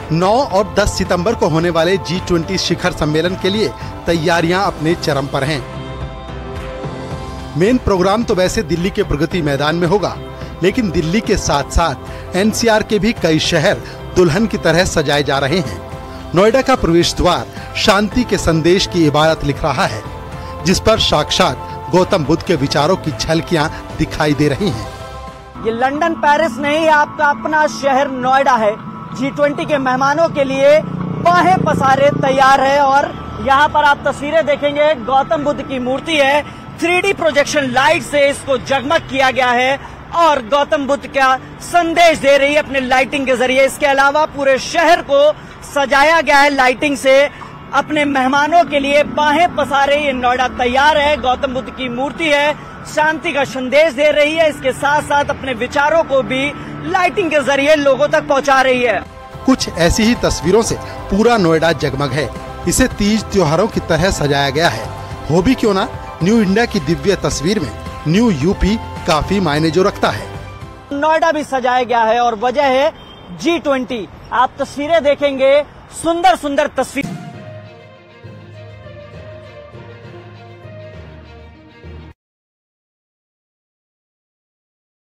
9 और 10 सितंबर को होने वाले G20 शिखर सम्मेलन के लिए तैयारियां अपने चरम पर हैं। मेन प्रोग्राम तो वैसे दिल्ली के प्रगति मैदान में होगा, लेकिन दिल्ली के साथ साथ NCR के भी कई शहर दुल्हन की तरह सजाए जा रहे हैं। नोएडा का प्रवेश द्वार शांति के संदेश की इबारत लिख रहा है, जिस पर साक्षात गौतम बुद्ध के विचारों की झलकियां दिखाई दे रही हैं। ये लंदन पेरिस नहीं, आपका अपना शहर नोएडा है। G20 के मेहमानों के लिए बाहें पसारे तैयार है और यहाँ पर आप तस्वीरें देखेंगे, गौतम बुद्ध की मूर्ति है। 3D प्रोजेक्शन लाइट से इसको जगमग किया गया है और गौतम बुद्ध का संदेश दे रही है अपने लाइटिंग के जरिए। इसके अलावा पूरे शहर को सजाया गया है लाइटिंग से। अपने मेहमानों के लिए बाहें पसारे ये नोएडा तैयार है। गौतम बुद्ध की मूर्ति है, शांति का संदेश दे रही है, इसके साथ साथ अपने विचारों को भी लाइटिंग के जरिए लोगों तक पहुंचा रही है। कुछ ऐसी ही तस्वीरों से पूरा नोएडा जगमग है। इसे तीज त्योहारों की तरह सजाया गया है। हो भी क्यों ना, न्यू इंडिया की दिव्य तस्वीर में न्यू यूपी काफी मायने जो रखता है। नोएडा भी सजाया गया है और वजह है G20। आप तस्वीरें देखेंगे, सुंदर सुंदर तस्वीर।